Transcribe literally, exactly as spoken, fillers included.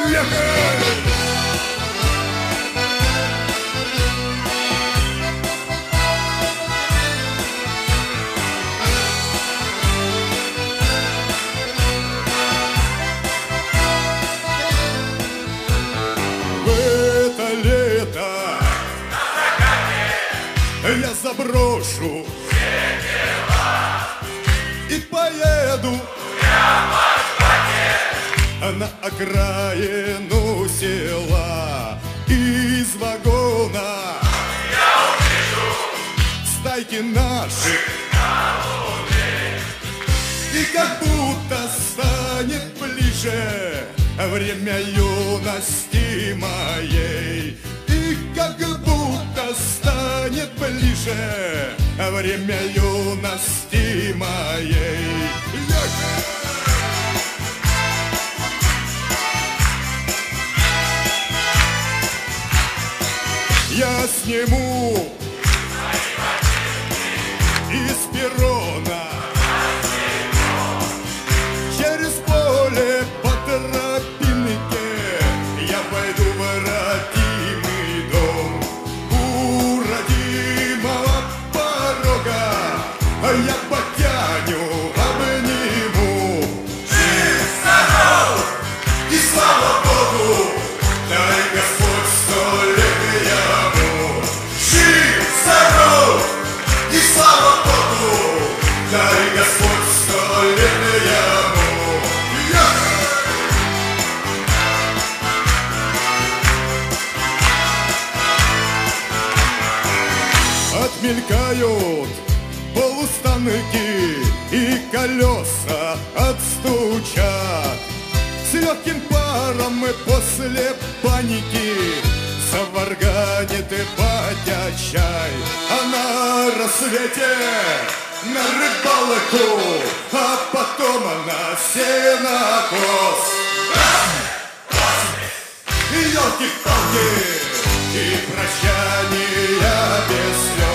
Я заброшу все дела и поеду на окраину села. Из вагона я увижу стайки наших голубей, и как будто станет ближе время юности моей. И как будто станет ближе время юности моей. Я сниму из перрона через поле по тропинке я пойду в родимый дом. У родимого порога я потяню, обниму. Жив, здоров и слава Богу, дай Господь сто лет ему. Жив, здоров и слава Богу, дай Господь сто лет ему. Отмелькают полустанки и колеса отстучат. С легким паром мы после паники заварганит и батя чай. А на рассвете на рыбалку, а потом на сенокос. И елки-палки, и прощания без слез.